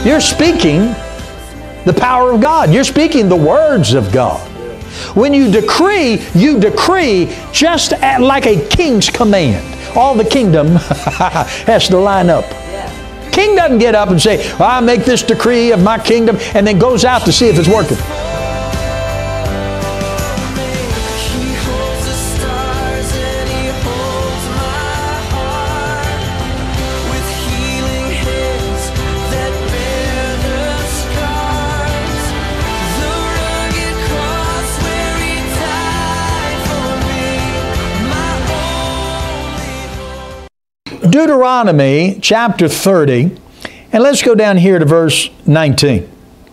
You're speaking the power of God. You're speaking the words of God. When you decree just like a king's command. All the kingdom has to line up. King doesn't get up and say, well, I make this decree of my kingdom, and then goes out to see if it's working. Deuteronomy chapter 30, and let's go down here to verse 19.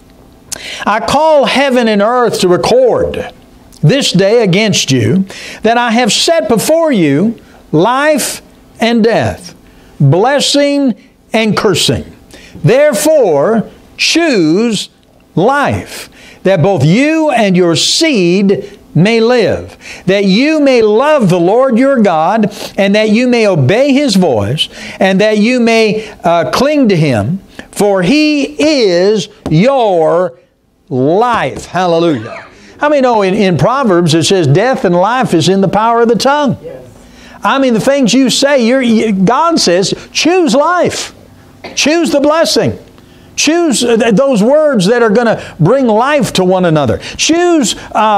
I call heaven and earth to record this day against you that I have set before you life and death, blessing and cursing. Therefore, choose life, that both you and your seed may live, that you may love the Lord your God, and that you may obey His voice, and that you may cling to Him, for He is your life. Hallelujah. How many know in Proverbs it says death and life is in the power of the tongue? Yes. I mean, the things you say, God says, choose life. Choose the blessing. Choose those words that are going to bring life to one another. Choose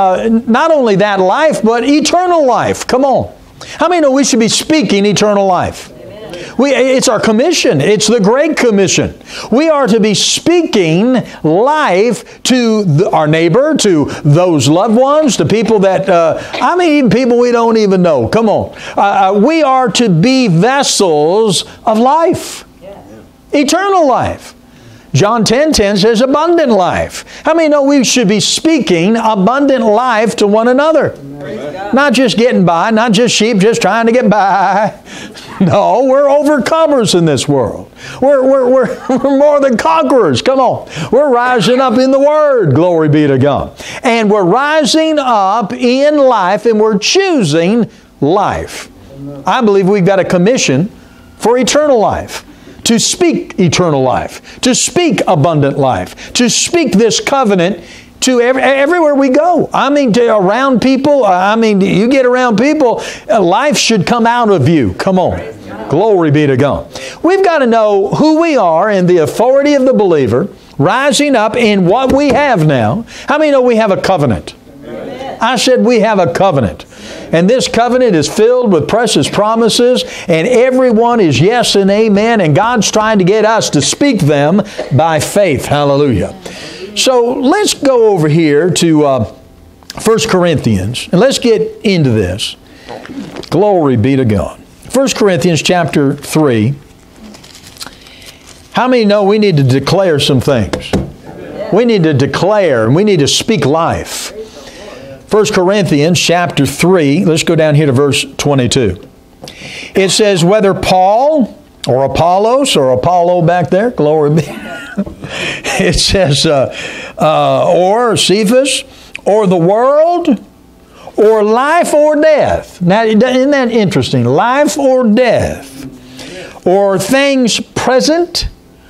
not only that life, but eternal life. Come on. How many know we should be speaking eternal life? It's our commission. It's the Great Commission. We are to be speaking life to our neighbor, to those loved ones, to people that, even people we don't even know. Come on. We are to be vessels of life. Eternal life. John 10:10 says abundant life. How many know we should be speaking abundant life to one another? Not just getting by, not just sheep just trying to get by. No, we're overcomers in this world. We're more than conquerors. Come on. We're rising up in the Word. Glory be to God. And we're rising up in life, and we're choosing life. I believe we've got a commission for eternal life. To speak eternal life, to speak abundant life, to speak this covenant to everywhere we go. I mean, around people, you get around people, life should come out of you. Come on. Glory be to God. We've got to know who we are and the authority of the believer, rising up in what we have now. How many know we have a covenant? I said we have a covenant. And this covenant is filled with precious promises, and everyone is yes and amen, and God's trying to get us to speak them by faith. Hallelujah. So let's go over here to 1 Corinthians, and let's get into this. Glory be to God. 1 Corinthians chapter 3. How many know we need to declare some things? We need to declare, and we need to speak life. 1 Corinthians chapter 3, let's go down here to verse 22. It says, whether Paul or Apollos or Apollo back there, glory be. It says, or Cephas, or the world, or life or death. Now, isn't that interesting? Life or death, or things present,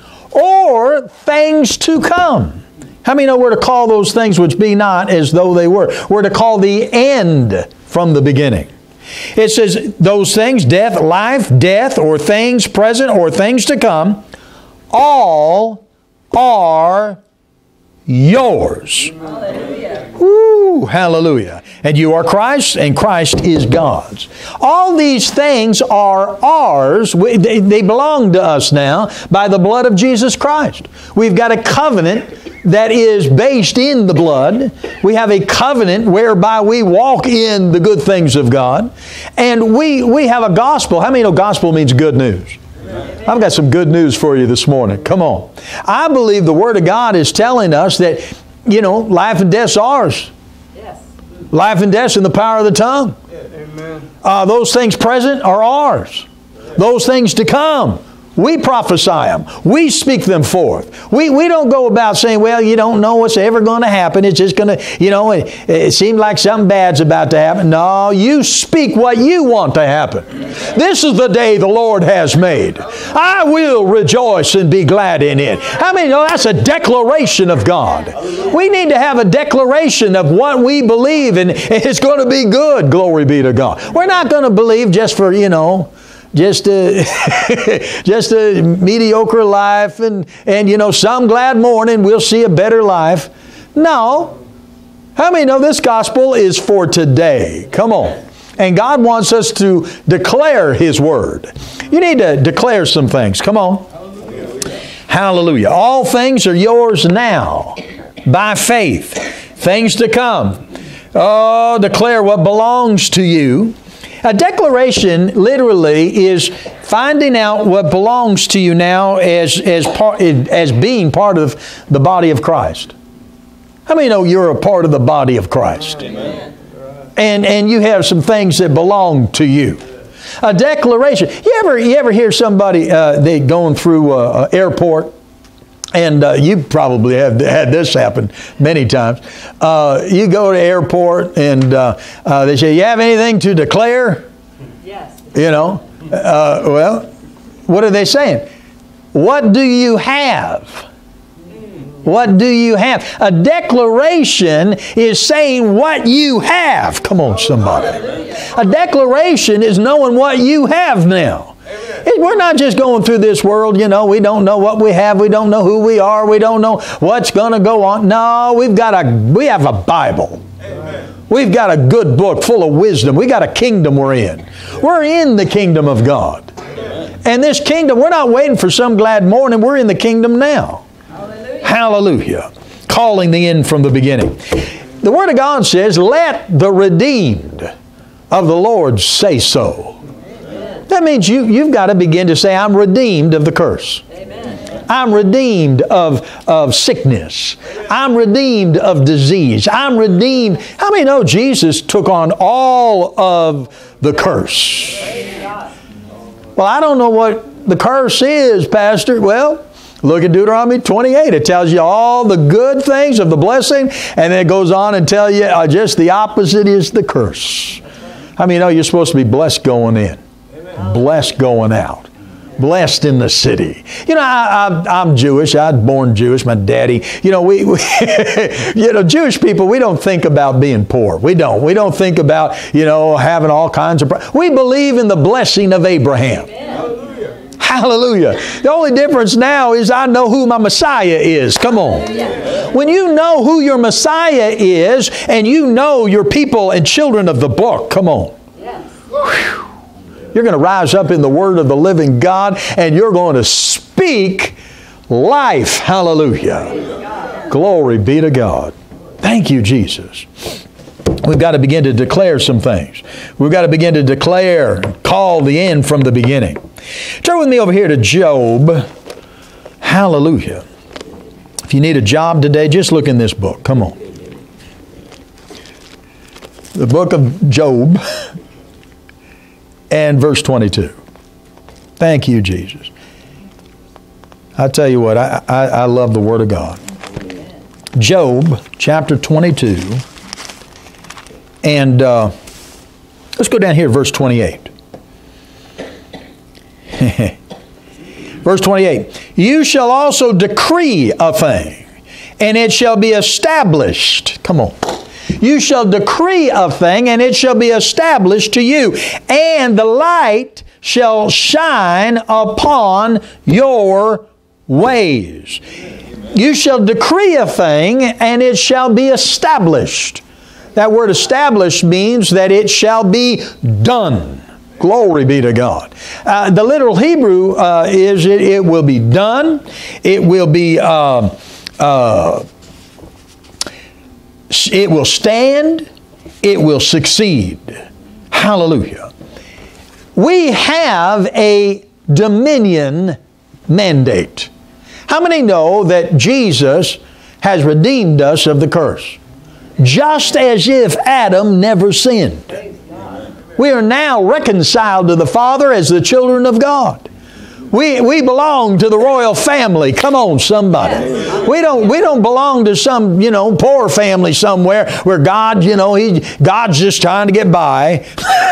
or things to come. How many know we're to call those things which be not as though they were? We're to call the end from the beginning. It says those things, death, life, death, or things present, or things to come, all are yours. Hallelujah. Woo, hallelujah. And you are Christ's, and Christ is God's. All these things are ours. They belong to us now by the blood of Jesus Christ. We've got a covenant that is based in the blood. We have a covenant whereby we walk in the good things of God. And we have a gospel. How many know gospel means good news? I've got some good news for you this morning. Come on. I believe the Word of God is telling us that, life and death's ours. Yes. Life and death's in the power of the tongue. Yeah, amen. Those things present are ours. Those things to come We prophesy them. We speak them forth. We don't go about saying, well, you don't know what's ever going to happen. It's just going to, it seems like something bad's about to happen. No, you speak what you want to happen. This is the day the Lord has made. I will rejoice and be glad in it. How many know that's a declaration of God? We need to have a declaration of what we believe, and it's going to be good. Glory be to God. We're not going to believe just for, just a mediocre life and some glad morning we'll see a better life. No. How many know this gospel is for today? Come on. And God wants us to declare His Word. You need to declare some things. Come on. Hallelujah. All things are yours now by faith. Things to come. Oh, declare what belongs to you. A declaration literally is finding out what belongs to you now as being part of the body of Christ. How many know you're a part of the body of Christ? Amen. And you have some things that belong to you. A declaration. You ever hear somebody they going through an airport? And you probably have had this happen many times. You go to the airport and they say, you have anything to declare? Yes. Well, what are they saying? What do you have? What do you have? A declaration is saying what you have. Come on, somebody. A declaration is knowing what you have now. We're not just going through this world, we don't know what we have, we don't know who we are, we don't know what's going to go on. No, we have a Bible. Amen. We've got a good book full of wisdom. We got a kingdom we're in. We're in the kingdom of God. Amen. And this kingdom, we're not waiting for some glad morning, we're in the kingdom now. Hallelujah. Hallelujah. Calling the end from the beginning. The Word of God says, let the redeemed of the Lord say so. That means you've got to begin to say, I'm redeemed of the curse. Amen. I'm redeemed of sickness. I'm redeemed of disease. I'm redeemed. How many know Jesus took on all of the curse? Well, I don't know what the curse is, Pastor. Well, look at Deuteronomy 28. It tells you all the good things of the blessing, and then it goes on and tell you just the opposite is the curse. How many know you're supposed to be blessed going in? Blessed going out. Blessed in the city. I'm Jewish. I was born Jewish. My daddy. Jewish people, we don't think about being poor. We don't. We don't think about, having all kinds of... We believe in the blessing of Abraham. Hallelujah. Hallelujah. The only difference now is I know who my Messiah is. Come on. When you know who your Messiah is and you know your people and children of the book, come on. Whew. You're going to rise up in the Word of the living God and you're going to speak life. Hallelujah. Glory be to God. Thank you, Jesus. We've got to begin to declare some things. We've got to begin to declare, call the end from the beginning. Turn with me over here to Job. Hallelujah. If you need a job today, just look in this book. Come on. The book of Job. And verse 22. Thank you, Jesus. I tell you what, I love the Word of God. Job chapter 22. And let's go down here, verse 28. Verse 28. You shall also decree a thing, and it shall be established. Come on. You shall decree a thing, and it shall be established to you. And the light shall shine upon your ways. You shall decree a thing, and it shall be established. That word established means that it shall be done. Glory be to God. The literal Hebrew is it will be done. It will be... it will stand. It will succeed. Hallelujah. We have a dominion mandate. How many know that Jesus has redeemed us of the curse? Just as if Adam never sinned. We are now reconciled to the Father as the children of God. We belong to the royal family. Come on, somebody. Yes. We don't belong to some, poor family somewhere where God, God's just trying to get by.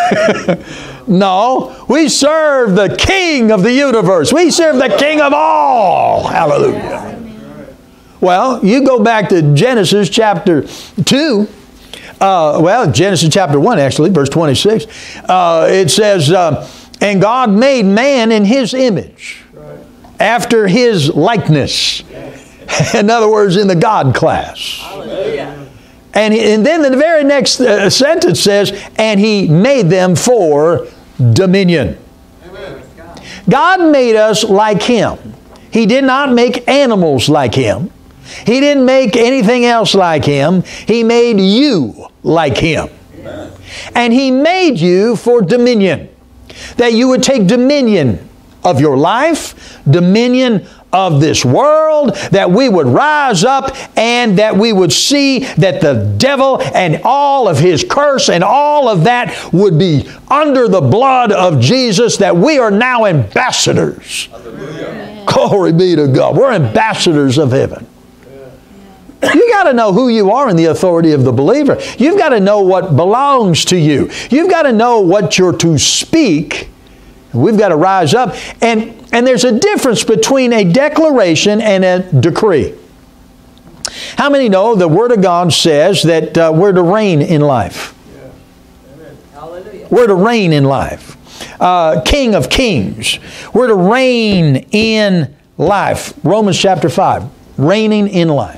No, we serve the King of the universe. We serve the King of all. Hallelujah. Well, you go back to Genesis chapter 2. Genesis chapter 1, actually, verse 26. It says, and God made man in His image, after His likeness. In other words, in the God class. Hallelujah. And then the very next sentence says, and He made them for dominion. Amen. God made us like Him. He did not make animals like Him. He didn't make anything else like Him. He made you like Him. Amen. And He made you for dominion. That you would take dominion of your life, dominion of this world, that we would rise up and that we would see that the devil and all of his curse and all of that would be under the blood of Jesus, that we are now ambassadors. Hallelujah. Glory be to God. We're ambassadors of heaven. You got to know who you are in the authority of the believer. You've got to know what belongs to you. You've got to know what you're to speak. We've got to rise up. And there's a difference between a declaration and a decree. How many know the Word of God says that we're to reign in life? Yeah. Amen. Hallelujah. We're to reign in life. King of kings. We're to reign in life. Romans chapter 5. Reigning in life.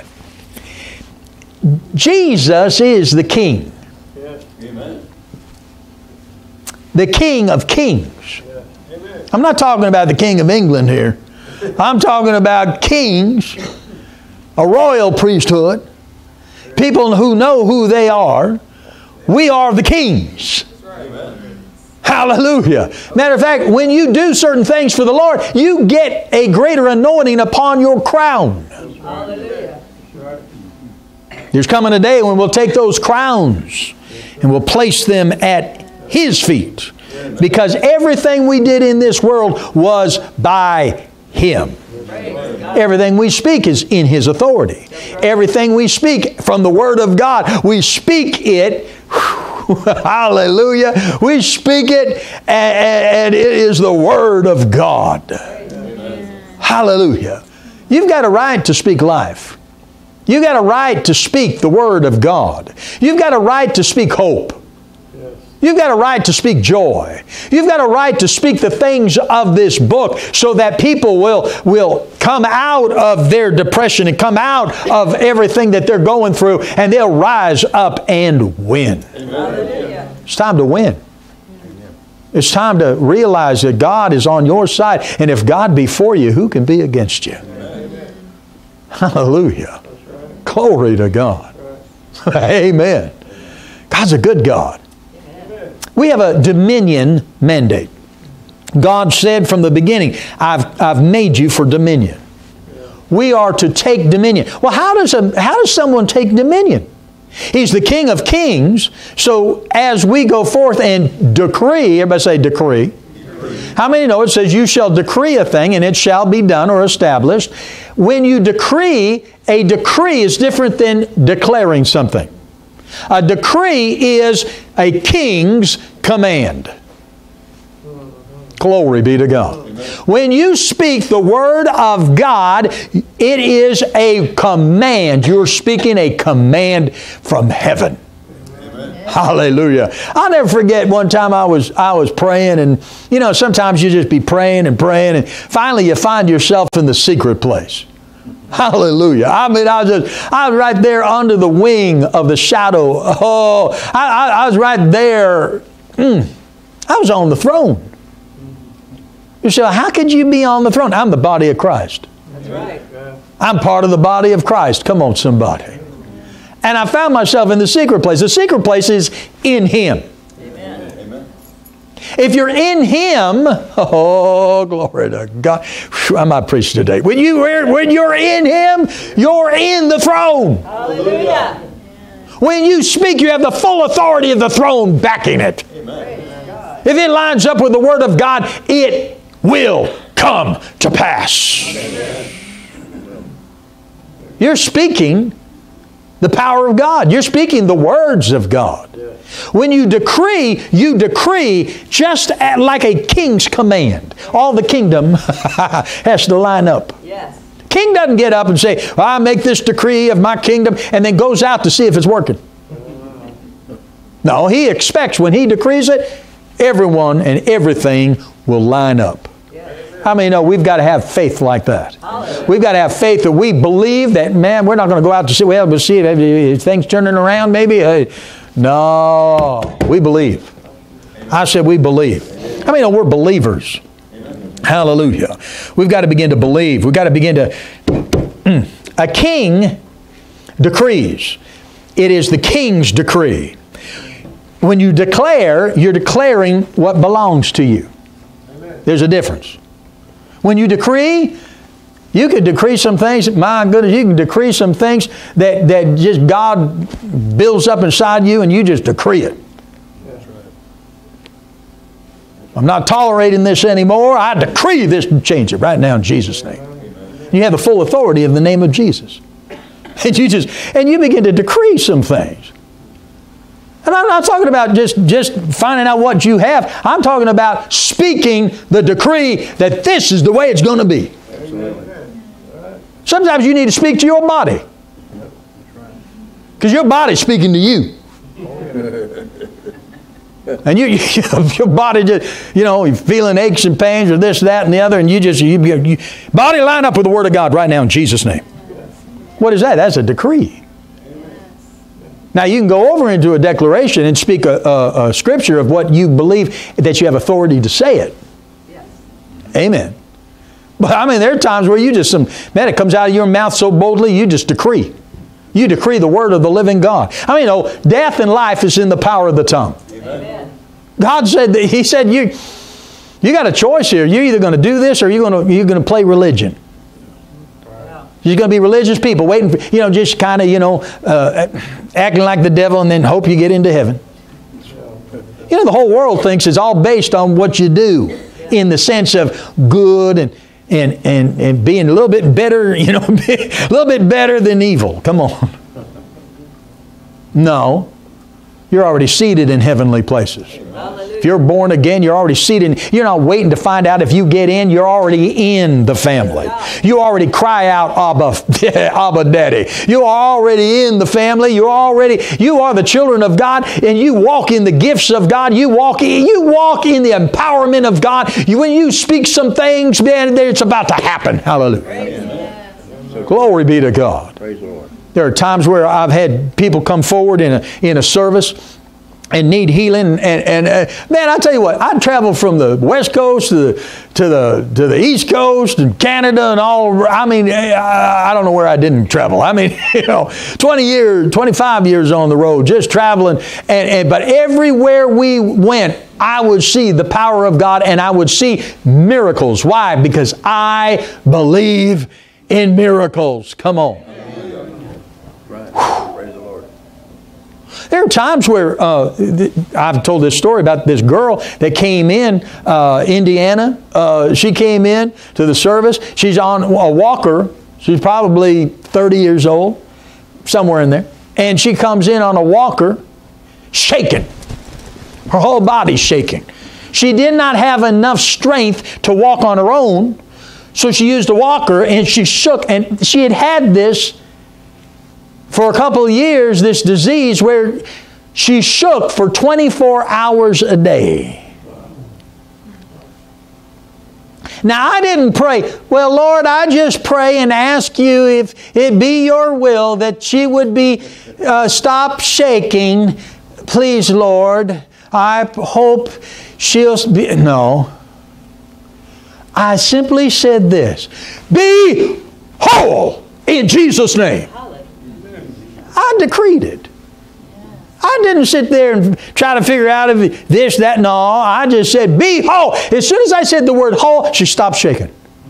Jesus is the King. Yeah. Amen. The King of kings. Yeah. Amen. I'm not talking about the King of England here. I'm talking about kings, a royal priesthood, people who know who they are. We are the kings. Amen. Hallelujah. Matter of fact, when you do certain things for the Lord, you get a greater anointing upon your crown. Hallelujah. There's coming a day when we'll take those crowns and we'll place them at His feet. Because everything we did in this world was by Him. Everything we speak is in His authority. Everything we speak from the Word of God, we speak it. Hallelujah. We speak it and it is the Word of God. Hallelujah. You've got a right to speak life. You've got a right to speak the Word of God. You've got a right to speak hope. You've got a right to speak joy. You've got a right to speak the things of this book so that people will come out of their depression and come out of everything that they're going through and they'll rise up and win. Amen. It's time to win. It's time to realize that God is on your side, and if God be for you, who can be against you? Amen. Hallelujah. Glory to God. Amen. God's a good God. We have a dominion mandate. God said from the beginning, I've made you for dominion. We are to take dominion. Well, how does someone take dominion? He's the King of kings. So as we go forth and decree, everybody say decree. How many know it says you shall decree a thing and it shall be done or established? When you decree, a decree is different than declaring something. A decree is a king's command. Glory be to God. Amen. When you speak the Word of God, it is a command. You're speaking a command from heaven. Amen. Hallelujah. I'll never forget one time I was praying, and sometimes you just be praying and praying, and finally you find yourself in the secret place. Hallelujah. I mean, I was right there under the wing of the shadow. Oh, I was right there. I was on the throne. You say, how could you be on the throne? I'm the body of Christ. That's right. I'm part of the body of Christ. Come on, somebody. And I found myself in the secret place. The secret place is in Him. Amen. If you're in Him, oh, glory to God. Whew, I might preach today. When you're in Him, you're in the throne. Hallelujah. When you speak, you have the full authority of the throne backing it. Amen. If it lines up with the Word of God, it will come come to pass. You're speaking the power of God. You're speaking the words of God. When you decree just like a king's command. All the kingdom has to line up. Yes. King doesn't get up and say, well, I make this decree of my kingdom, and then goes out to see if it's working. No, he expects when he decrees it, everyone and everything will line up. How many know we've got to have faith like that? We've got to have faith that we believe that, man, we're not going to go out to see, well, we'll see if things turning around maybe. No, we believe. I said we believe. How many know we're believers? Hallelujah. We've got to begin to believe. We've got to begin to... A king decrees. It is the king's decree. When you declare, you're declaring what belongs to you. There's a difference. When you decree, you can decree some things, my goodness, you can decree some things that just God builds up inside you and you just decree it. That's right. I'm not tolerating this anymore. I decree this and change it right now in Jesus' name. You have the full authority of the name of Jesus. And you begin to decree some things. And I'm not talking about just finding out what you have. I'm talking about speaking the decree that this is the way it's going to be. Sometimes you need to speak to your body. Because your body's speaking to you. And your body just, you're feeling aches and pains or this, that, and the other, and you body line up with the Word of God right now in Jesus' name. What is that? That's a decree. Now you can go over into a declaration and speak a scripture of what you believe that you have authority to say it. Yes. Amen. But I mean, there are times where it comes out of your mouth so boldly, you just decree. You decree the word of the living God. I mean, death and life is in the power of the tongue. Amen. God said, He said, you got a choice here. You're either going to do this or you're going to play religion. You're going to be religious people waiting for, just kind of, acting like the devil and then hope you get into heaven. The whole world thinks it's all based on what you do in the sense of good and being a little bit better, a little bit better than evil. Come on. No. You're already seated in heavenly places. If you're born again, you're already seated. You're not waiting to find out if you get in. You're already in the family. You already cry out, Abba, Abba Daddy. You are already in the family. You are the children of God, and you walk in the gifts of God. You walk in the empowerment of God. When you speak some things, man, it's about to happen. Hallelujah. Glory be to God. Praise the Lord. There are times where I've had people come forward in a service and need healing, and man, I tell you what, I traveled from the West Coast to the East Coast and Canada and all. I mean, I don't know where I didn't travel. I mean, 25 years on the road, just traveling, but everywhere we went, I would see the power of God and I would see miracles. Why? Because I believe in miracles. Come on. There are times where I've told this story about this girl that came in Indiana. She came in to the service. She's on a walker. She's probably 30 years old, somewhere in there. And she comes in on a walker, shaking. Her whole body's shaking. She did not have enough strength to walk on her own, so she used a walker, and she shook. And she had this for a couple of years, this disease where she shook for 24 hours a day. Now, I didn't pray, well, Lord, I just pray and ask you if it be your will that she would be stop shaking. Please, Lord, I hope she'll be... No. I simply said this, be whole in Jesus' name. I decreed it. I didn't sit there and try to figure out if this, that, no. I just said, be whole. As soon as I said the word whole, she stopped shaking.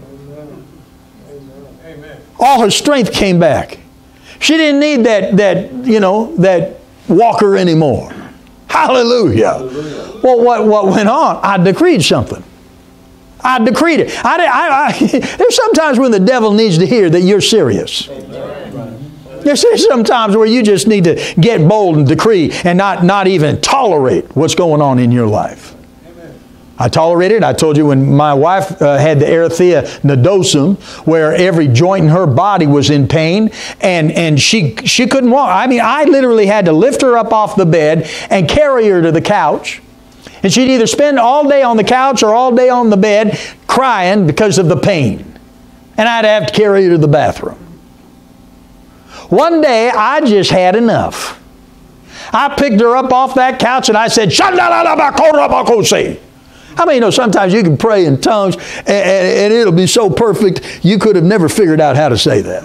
Amen. All her strength came back. She didn't need that walker anymore. Hallelujah. Well, what went on? I decreed something. I decreed it. There's sometimes when the devil needs to hear that you're serious. There's sometimes where you just need to get bold and decree and not even tolerate what's going on in your life. I tolerated it. I told you when my wife had the erythea nodosum, where every joint in her body was in pain, and she couldn't walk. I mean, I literally had to lift her up off the bed and carry her to the couch. And she'd either spend all day on the couch or all day on the bed crying because of the pain. And I'd have to carry her to the bathroom. One day, I just had enough. I picked her up off that couch and I said, "Shandalabakorobakosi." How many know sometimes you can pray in tongues and it'll be so perfect you could have never figured out how to say that.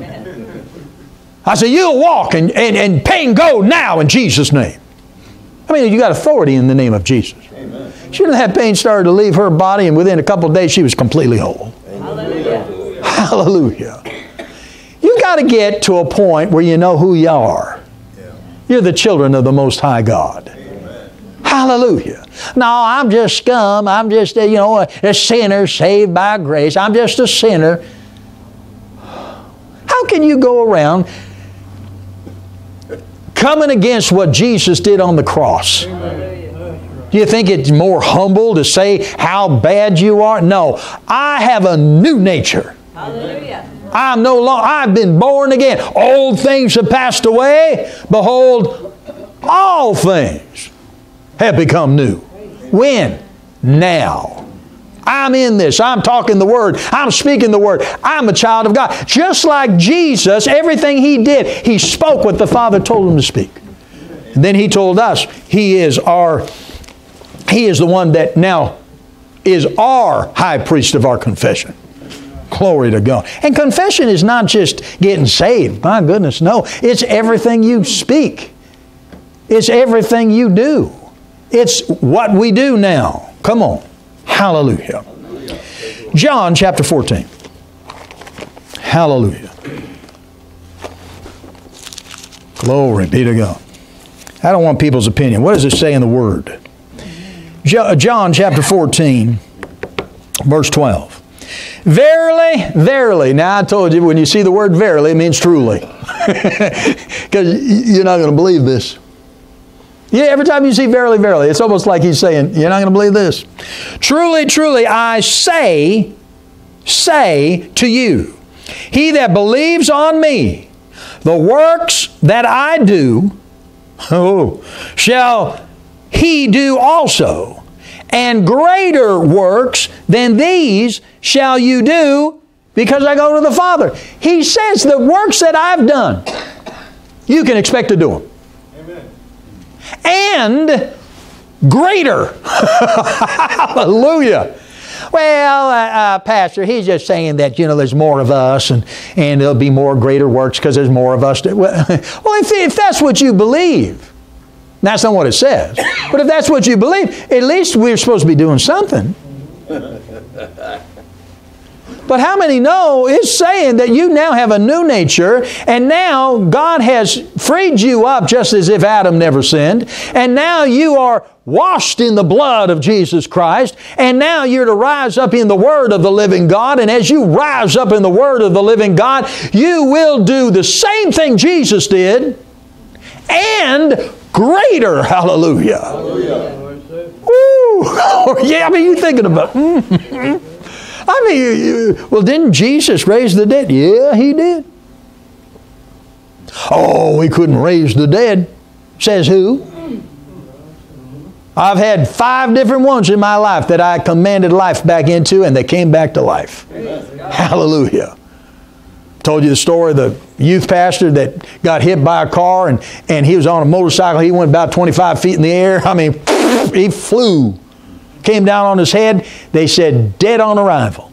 I said, "You'll walk and pain go now in Jesus' name." I mean, you got authority in the name of Jesus. Amen. She didn't have pain started to leave her body, and within a couple of days she was completely whole. Hallelujah. Hallelujah. You've got to get to a point where you know who you are. Yeah. You're the children of the Most High God. Amen. Hallelujah. No, I'm just scum. I'm just a sinner saved by grace. I'm just a sinner. How can you go around coming against what Jesus did on the cross? Amen. Do you think it's more humble to say how bad you are? No. I have a new nature. Hallelujah. I'm no longer, I've been born again. Old things have passed away. Behold, all things have become new. When? Now. I'm in this. I'm talking the Word. I'm speaking the Word. I'm a child of God. Just like Jesus, everything He did, He spoke what the Father told Him to speak. And then He told us He is the one that now is our high priest of our confession. Glory to God. And confession is not just getting saved. My goodness, no. It's everything you speak. It's everything you do. It's what we do now. Come on. Hallelujah. John chapter 14. Hallelujah. Glory be to God. I don't want people's opinion. What does it say in the Word? John chapter 14, verse 12. Verily, verily. Now I told you when you see the word verily, it means truly. Because you're not going to believe this. Yeah, every time you see verily, verily, it's almost like He's saying, you're not going to believe this. Truly, truly, I say to you, he that believes on me, the works that I do, shall he do also. And greater works than these shall you do, because I go to the Father. He says the works that I've done, you can expect to do them. Amen. And greater. Hallelujah. Well, Pastor, he's just saying that, there's more of us and there'll be more greater works because there's more of us. Well, if that's what you believe, that's not what it says. But if that's what you believe, at least we're supposed to be doing something. But how many know it's saying that you now have a new nature, and now God has freed you up just as if Adam never sinned, and now you are washed in the blood of Jesus Christ, and now you're to rise up in the Word of the living God, and as you rise up in the Word of the living God, you will do the same thing Jesus did, and greater. Hallelujah. Hallelujah. Ooh. Yeah, you're thinking about well, didn't Jesus raise the dead? Yeah, He did. Oh, He couldn't raise the dead. Says who? I've had 5 different ones in my life that I commanded life back into, and they came back to life. Amen. Hallelujah. Told you the story of the youth pastor that got hit by a car, and he was on a motorcycle. He went about 25 feet in the air. He flew. Came down on his head. They said, dead on arrival.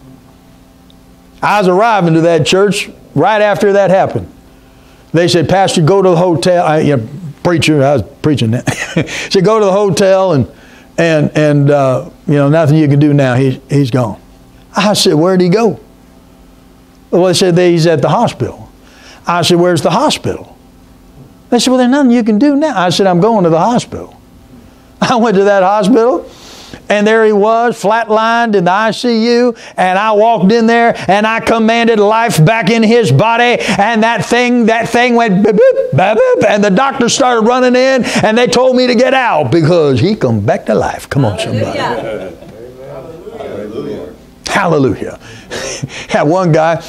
I was arriving to that church right after that happened. They said, Pastor, go to the hotel. Preacher, I was preaching that. Said, go to the hotel and nothing you can do now. He's gone. I said, where'd he go? Well, they said he's at the hospital. I said, where's the hospital? They said, well, there's nothing you can do now. I said, I'm going to the hospital. I went to that hospital. And there he was, flatlined in the ICU, and I walked in there and I commanded life back in his body, and that thing went boop, boop, boop, boop, and the doctor started running in, and they told me to get out because he come back to life. Come on, somebody. Hallelujah. Hallelujah. Had one guy,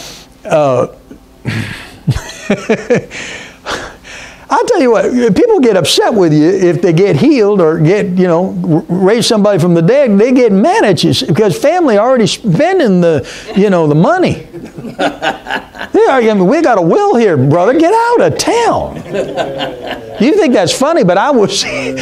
I'll tell you what, people get upset with you if they get healed or raise somebody from the dead. They get mad at you because family already spending the money. We got a will here, brother. Get out of town. You think that's funny, but I was in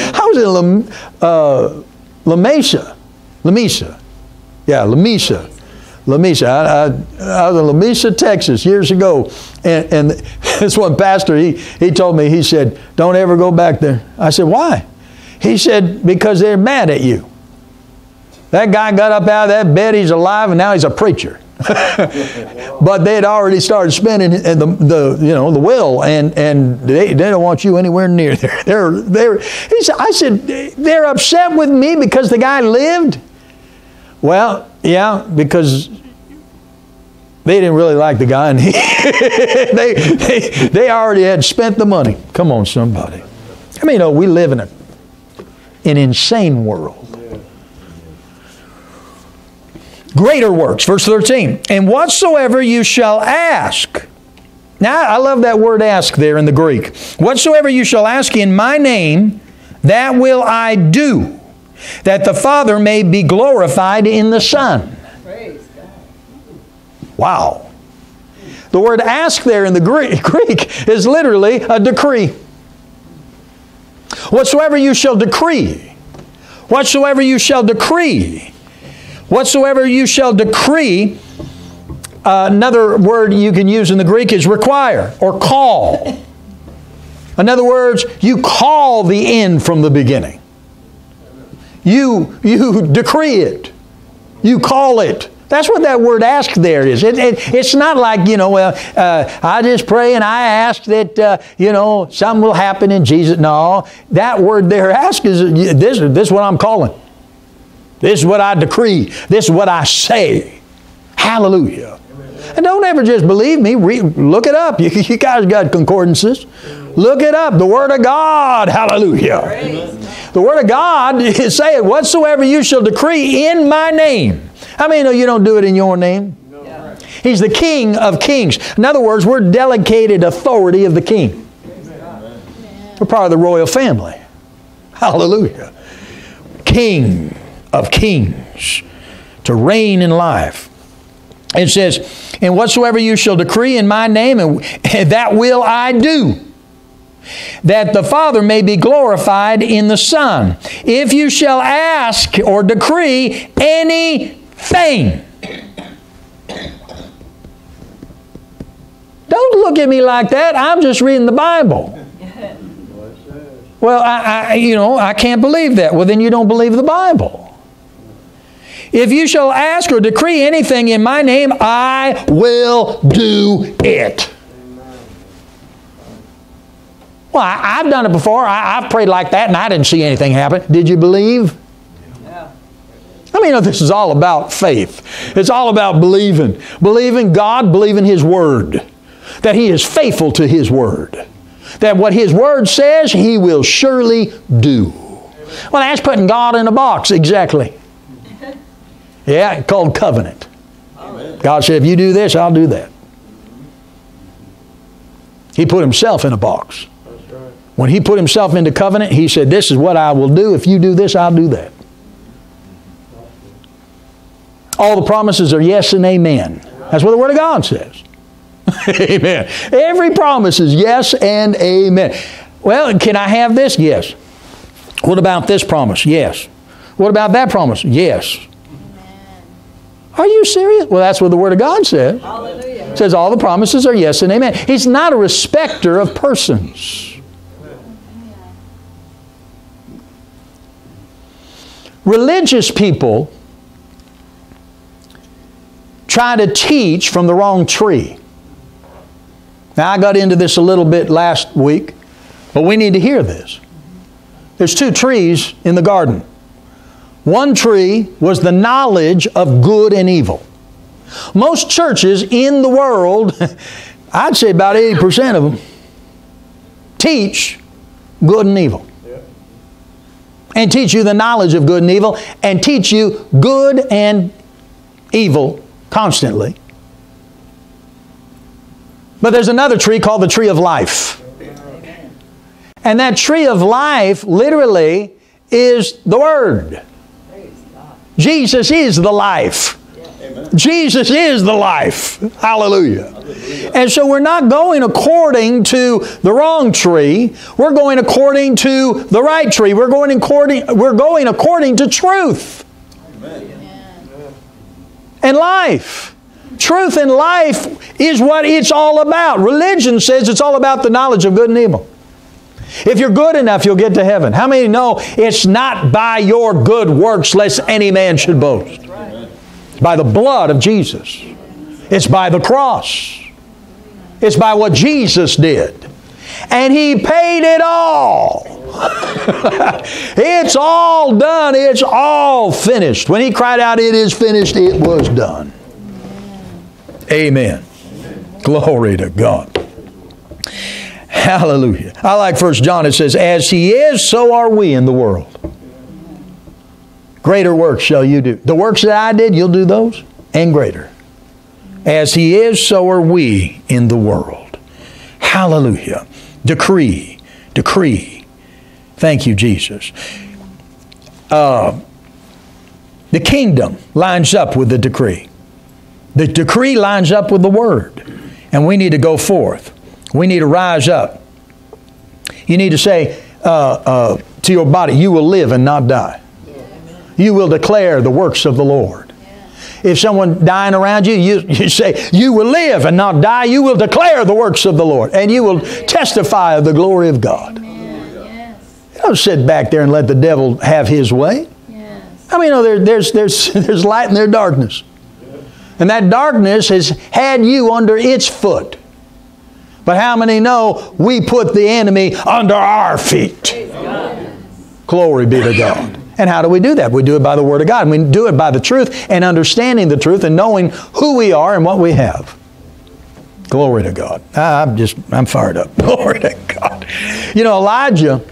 Lamesa. Yeah, Lamesa. I was in Lamesa, Texas years ago, and this one pastor, he told me, he said, don't ever go back there. I said, why? He said, because they're mad at you. That guy got up out of that bed, he's alive, and now he's a preacher. But they had already started spending the will, and they don't want you anywhere near there. I said, they're upset with me because the guy lived? Well, yeah, because they didn't really like the guy, and they already had spent the money. Come on, somebody. I mean, we live in an insane world. Greater works, verse 13. And whatsoever you shall ask. Now, I love that word ask there in the Greek. Whatsoever you shall ask in my name, that will I do, that the Father may be glorified in the Son. Praise God. Wow. The word ask there in the Greek is literally a decree. Whatsoever you shall decree. Whatsoever you shall decree. Whatsoever you shall decree. Another word you can use in the Greek is require or call. In other words, you call the end from the beginning. You decree it. You call it. That's what that word ask there is. It's not like, I just pray and I ask that, something will happen in Jesus. No, that word there, ask, is this is what I'm calling. This is what I decree. This is what I say. Hallelujah. And don't ever just believe me. Look it up. You guys got concordances. Look it up. The Word of God. Hallelujah. The Word of God is saying, whatsoever you shall decree in my name. How many know you don't do it in your name? No. He's the King of kings. In other words, we're delegated authority of the King. Amen. We're part of the royal family. Hallelujah. King of kings. To reign in life. It says, and whatsoever you shall decree in my name, and that will I do, that the Father may be glorified in the Son. If you shall ask or decree anything. Don't look at me like that. I'm just reading the Bible. Well, I can't believe that. Well, then you don't believe the Bible. If you shall ask or decree anything in my name, I will do it. Well, I've done it before. I've prayed like that and I didn't see anything happen. Did you believe? Yeah. I mean, this is all about faith. It's all about believing. Believing God, believing His Word. That He is faithful to His Word. That what His Word says, He will surely do. Well, that's putting God in a box. Exactly. Yeah, called covenant. Amen. God said, if you do this, I'll do that. He put Himself in a box. That's right. When He put Himself into covenant, He said, this is what I will do. If you do this, I'll do that. All the promises are yes and amen. That's what the Word of God says. Amen. Every promise is yes and amen. Well, can I have this? Yes. What about this promise? Yes. What about that promise? Yes. Are you serious? Well, that's what the Word of God says. Hallelujah. It says all the promises are yes and amen. He's not a respecter of persons. Religious people try to teach from the wrong tree. Now, I got into this a little bit last week, but we need to hear this. There's two trees in the garden. One tree was the knowledge of good and evil. Most churches in the world, I'd say about 80% of them, teach good and evil. And teach you the knowledge of good and evil, and teach you good and evil constantly. But there's another tree called the tree of life. And that tree of life literally is the Word. Jesus is the life. Jesus is the life. Hallelujah. And so we're not going according to the wrong tree. We're going according to the right tree. We're going according to truth. And life. Truth and life is what it's all about. Religion says it's all about the knowledge of good and evil. If you're good enough, you'll get to heaven. How many know it's not by your good works lest any man should boast? It's by the blood of Jesus. It's by the cross. It's by what Jesus did. And He paid it all. It's all done. It's all finished. When He cried out, "It is finished," it was done. Amen. Glory to God. Hallelujah. I like 1 John. It says, "As He is, so are we in the world. Greater works shall you do." The works that I did, you'll do those, and greater. As He is, so are we in the world. Hallelujah. Decree. Decree. Thank you, Jesus. The kingdom lines up with the decree. The decree lines up with the Word. And we need to go forth. We need to rise up. You need to say to your body, "You will live and not die." You will declare the works of the Lord. If someone dying around you, you say, "You will live and not die." You will declare the works of the Lord. And you will testify of the glory of God. You don't sit back there and let the devil have his way. I mean, there's light and there's darkness. And that darkness has had you under its foot. But how many know we put the enemy under our feet? Glory be to God. And how do we do that? We do it by the Word of God. And we do it by the truth and understanding the truth and knowing who we are and what we have. Glory to God. I'm fired up. Glory to God. You know, Elijah,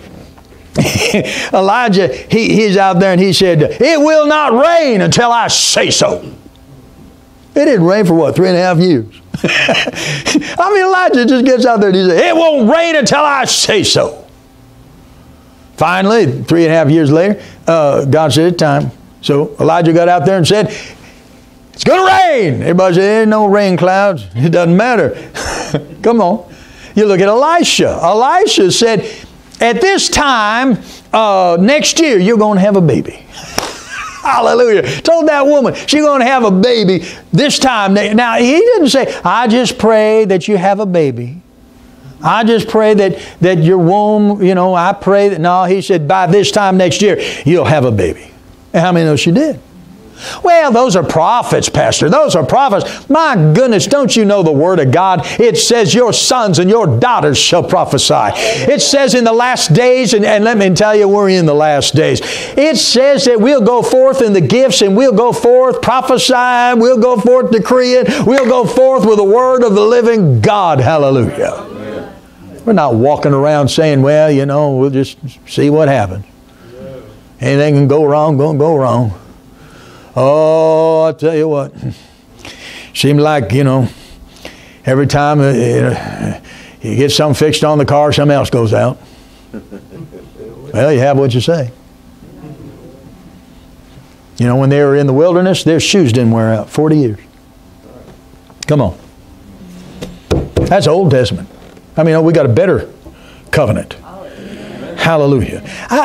he's out there and he said, "It will not rain until I say so." It didn't rain for what, 3.5 years? I mean, Elijah just gets out there and he says, "It won't rain until I say so." Finally, 3.5 years later, God said, "It's time." So Elijah got out there and said, "It's going to rain." Everybody said, "There's no rain clouds. It doesn't matter." Come on. You look at Elisha. Elisha said, "At this time next year, you're going to have a baby." Hallelujah. Told that woman she's going to have a baby this time. Now, he didn't say, "I just pray that you have a baby. I just pray that your womb, I pray that." No, he said, "By this time next year, you'll have a baby." And how many know she did? Well, those are prophets, Pastor. Those are prophets. My goodness, don't you know the Word of God? It says your sons and your daughters shall prophesy. It says in the last days, and let me tell you, we're in the last days. It says that we'll go forth in the gifts and we'll go forth prophesying. We'll go forth decreeing. We'll go forth with the Word of the living God. Hallelujah. We're not walking around saying, "Well, we'll just see what happens. Anything can go wrong, going to go wrong." Oh, I tell you what. Seemed like, every time you get something fixed on the car, something else goes out. Well, you have what you say. When they were in the wilderness, their shoes didn't wear out. 40 years. Come on. That's Old Testament. I mean, we got a better covenant. Hallelujah.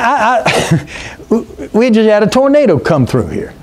We just had a tornado come through here.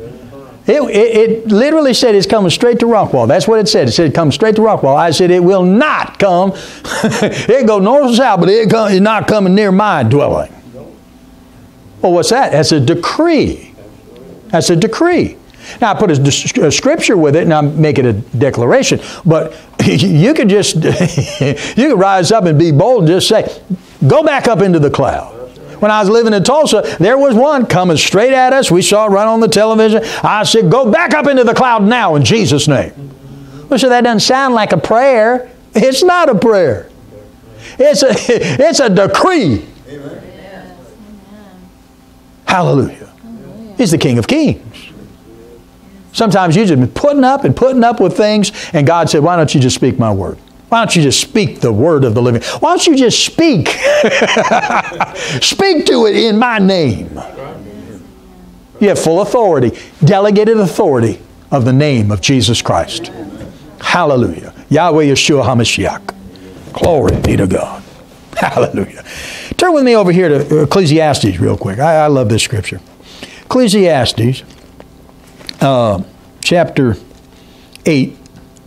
It literally said it's coming straight to Rockwall. That's what it said. It said it comes straight to Rockwall. I said it will not come. It go north or south, but it's not coming near my dwelling. Well, what's that? That's a decree. That's a decree. Now, I put a scripture with it, and I make it a declaration. But you could just, you could rise up and be bold and just say, "Go back up into the cloud. When I was living in Tulsa, there was one coming straight at us. We saw it right on the television. I said, go back up into the cloud now in Jesus' name. Well, so that doesn't sound like a prayer. It's not a prayer. It's a decree. Amen. Hallelujah. He's the King of Kings. Sometimes you've just been putting up with things, and God said, why don't you just speak my word? Why don't you just speak the word of the living? Why don't you just speak? Speak to it in my name. You have full authority, delegated authority of the name of Jesus Christ. Hallelujah. Yahweh Yeshua HaMashiach. Glory be to God. Hallelujah. Turn with me over here to Ecclesiastes real quick. I love this scripture. Ecclesiastes chapter 8.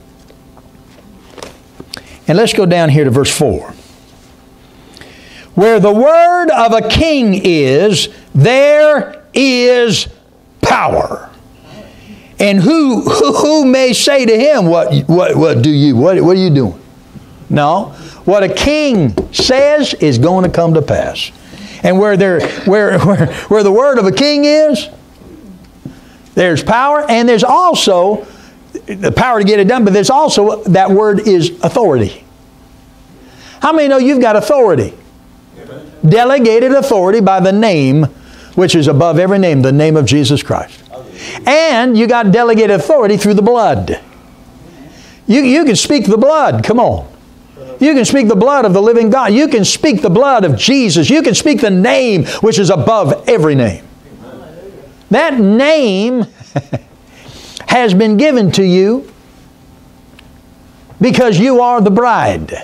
And let's go down here to verse 4. Where the word of a king is, there is power. And who may say to him, what are you doing? No. What a king says is going to come to pass. And where the word of a king is, there's power, and there's also the power to get it done, but there's also, that word is authority. How many know you've got authority? Amen. Delegated authority by the name which is above every name, the name of Jesus Christ. And you got delegated authority through the blood. You can speak the blood. Come on. You can speak the blood of the living God. You can speak the blood of Jesus. You can speak the name which is above every name. That name has been given to you because you are the bride.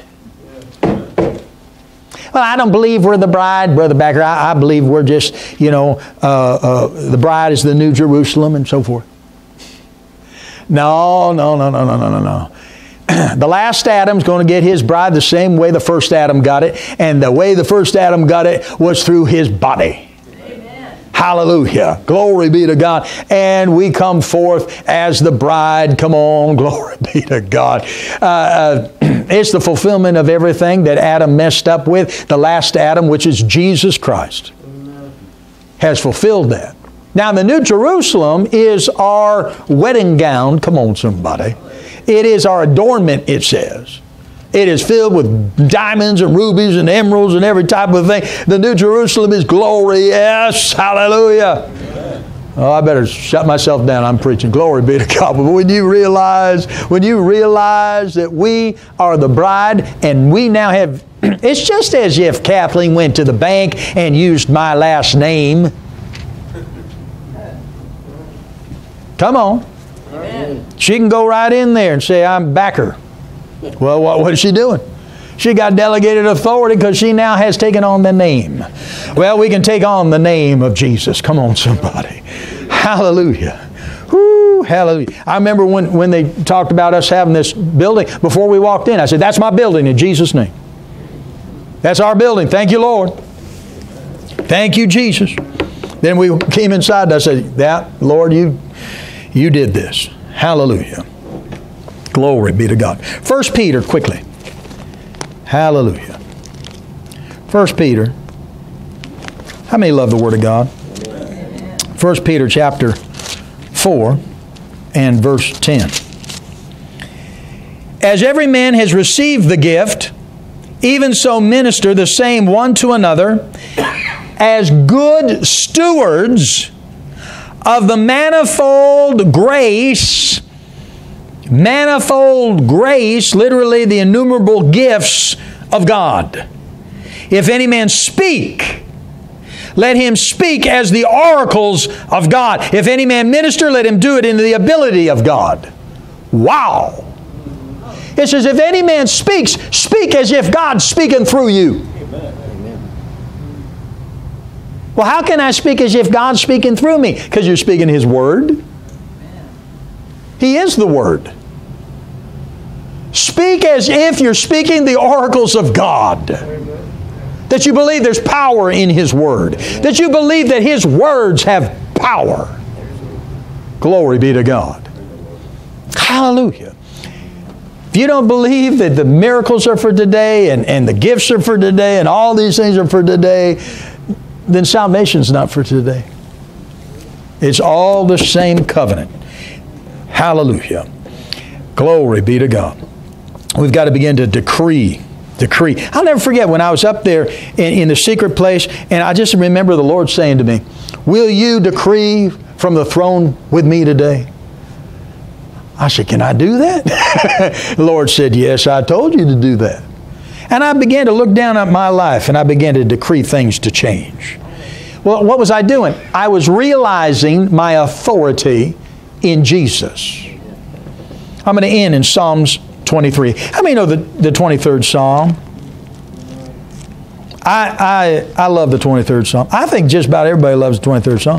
Well, I don't believe we're the bride, Brother Backer. I believe we're just, the bride is the New Jerusalem and so forth. No. The last Adam's going to get his bride the same way the first Adam got it. And the way the first Adam got it was through his body. Amen. Hallelujah. Glory be to God. And we come forth as the bride. Come on. Glory be to God. It's the fulfillment of everything that Adam messed up with. The last Adam, which is Jesus Christ, has fulfilled that. Now, the New Jerusalem is our wedding gown. Come on, somebody. It is our adornment, it says. It is filled with diamonds and rubies and emeralds and every type of thing. The New Jerusalem is glory. Yes, hallelujah. Oh, I better shut myself down. I'm preaching. Glory be to God. But when you realize that we are the bride and we now have, it's just as if Kathleen went to the bank and used my last name. Come on. Amen. She can go right in there and say, I'm Backer. Well, what is she doing? She got delegated authority because she now has taken on the name. Well, we can take on the name of Jesus. Come on, somebody. Hallelujah. Woo, hallelujah. I remember when they talked about us having this building, before we walked in, I said, that's my building in Jesus' name. That's our building. Thank you, Lord. Thank you, Jesus. Then we came inside and I said, that, Lord, you did this. Hallelujah. Glory be to God. 1 Peter, quickly. Hallelujah. 1 Peter. How many love the Word of God? 1 Peter chapter 4 and verse 10. As every man has received the gift, even so minister the same one to another as good stewards of the manifold grace, literally the innumerable gifts of God. If any man speak, let him speak as the oracles of God. If any man minister, let him do it in the ability of God. Wow! It says, if any man speaks, speak as if God's speaking through you. Well, how can I speak as if God's speaking through me? Because you're speaking His Word. He is the Word. Speak as if you're speaking the oracles of God. That you believe there's power in His Word. That you believe that His words have power. Glory be to God. Hallelujah. If you don't believe that the miracles are for today and the gifts are for today and all these things are for today, then salvation's not for today. It's all the same covenant. Hallelujah. Glory be to God. We've got to begin to decree. I'll never forget when I was up there in the secret place, and I just remember the Lord saying to me, will you decree from the throne with me today? I said, can I do that? The Lord said, yes, I told you to do that. And I began to look down at my life, and I began to decree things to change. Well, what was I doing? I was realizing my authority in Jesus. I'm going to end in Psalms 23. How many know the 23rd Psalm? I love the 23rd Psalm. I think just about everybody loves the 23rd Psalm.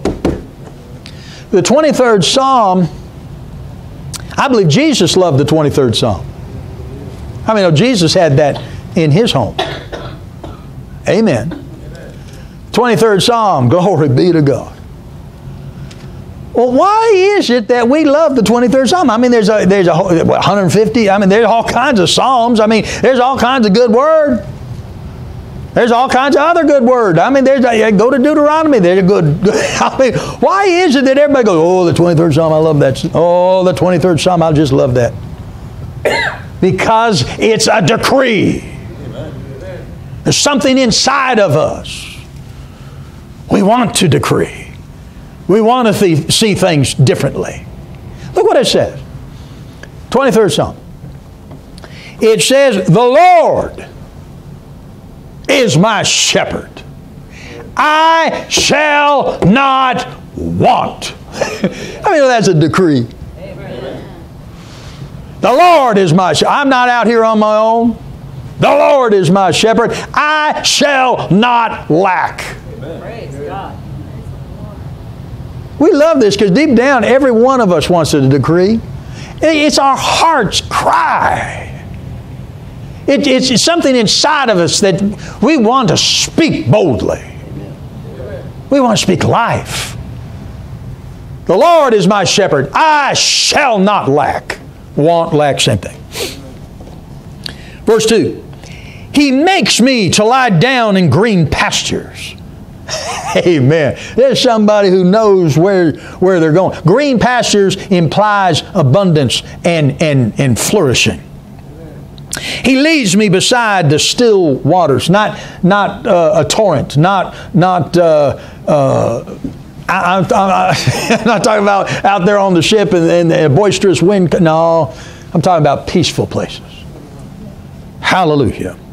The 23rd Psalm, I believe Jesus loved the 23rd Psalm. I mean, Jesus had that in His home. Amen. 23rd Psalm, glory be to God. Well, why is it that we love the 23rd Psalm? I mean, there's 150. I mean, there's all kinds of Psalms. I mean, there's all kinds of good word. There's all kinds of other good word. I mean, go to Deuteronomy. There's a good. I mean, why is it that everybody goes, oh, the 23rd Psalm, I love that. Oh, the 23rd Psalm, I just love that. Because it's a decree. There's something inside of us. We want to decree. We want to see things differently. Look what it says. 23rd Psalm. It says, the Lord is my shepherd. I shall not want. I mean, that's a decree. The Lord is my shepherd. I'm not out here on my own. The Lord is my shepherd. I shall not lack. Praise God. We love this because deep down, every one of us wants a decree. It's our heart's cry. It's something inside of us that we want to speak boldly. We want to speak life. The Lord is my shepherd. I shall not lack. Want, lack, same thing. Verse 2. He makes me to lie down in green pastures. Amen. There's somebody who knows where they're going. Green pastures implies abundance and flourishing. He leads me beside the still waters, not a torrent, I'm not talking about out there on the ship and a boisterous wind. No, I'm talking about peaceful places. Hallelujah.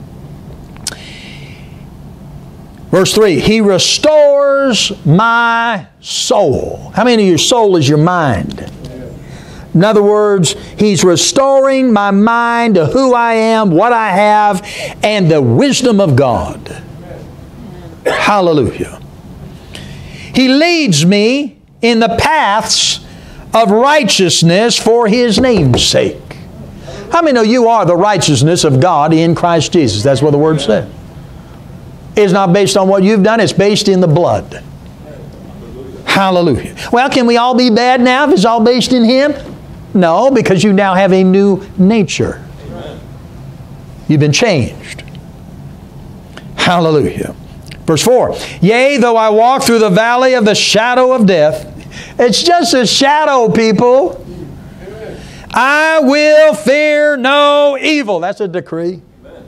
Verse 3, He restores my soul. How many of your soul is your mind? In other words, He's restoring my mind to who I am, what I have, and the wisdom of God. Hallelujah. He leads me in the paths of righteousness for His name's sake. How many know you are the righteousness of God in Christ Jesus? That's what the Word says. It's not based on what you've done. It's based in the blood. Hallelujah. Well, can we all be bad now if it's all based in Him? No, because you now have a new nature. You've been changed. Hallelujah. Verse 4. Yea, though I walk through the valley of the shadow of death. It's just a shadow, people. I will fear no evil. That's a decree.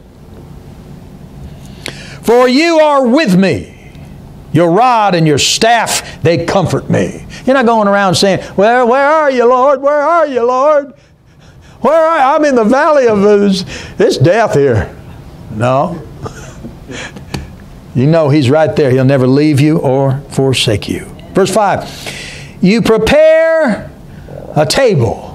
For you are with me. Your rod and your staff, they comfort me. You're not going around saying, well, where are you, Lord? Where are you, Lord? Where are you? I'm in the valley of this death here. No. You know He's right there. He'll never leave you or forsake you. Verse 5. You prepare a table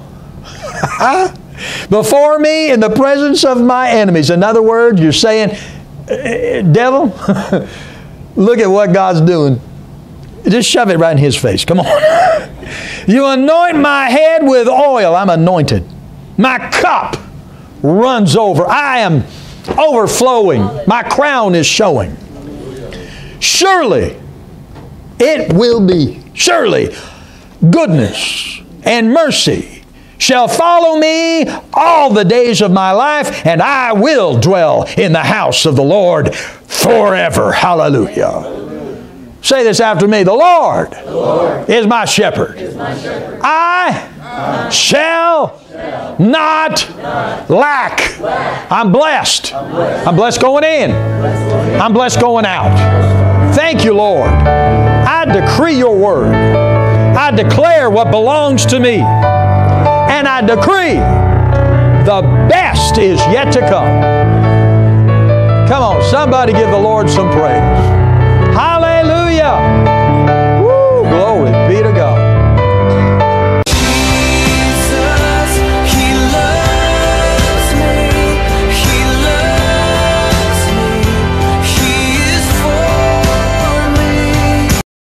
before me in the presence of my enemies. In other words, you're saying, devil, look at what God's doing. Just shove it right in His face. Come on. You anoint my head with oil. I'm anointed. My cup runs over. I am overflowing. My crown is showing. Surely it will be. Surely goodness and mercy shall follow me all the days of my life, and I will dwell in the house of the Lord forever. Hallelujah. Say this after me. The Lord is my shepherd. I shall not lack. I'm blessed. I'm blessed going in. I'm blessed going out. Thank you, Lord. I decree your word. I declare what belongs to me. And I decree the best is yet to come. Come on, somebody give the Lord some praise.